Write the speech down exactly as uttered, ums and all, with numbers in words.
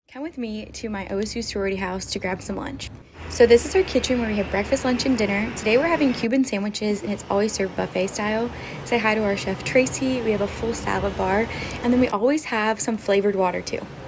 Come with me to my O S U sorority house to grab some lunch. So this is our kitchen where we have breakfast, lunch, and dinner. Today we're having Cuban sandwiches and it's always served buffet style. Say hi to our chef Tracy. We have a full salad bar and then we always have some flavored water too.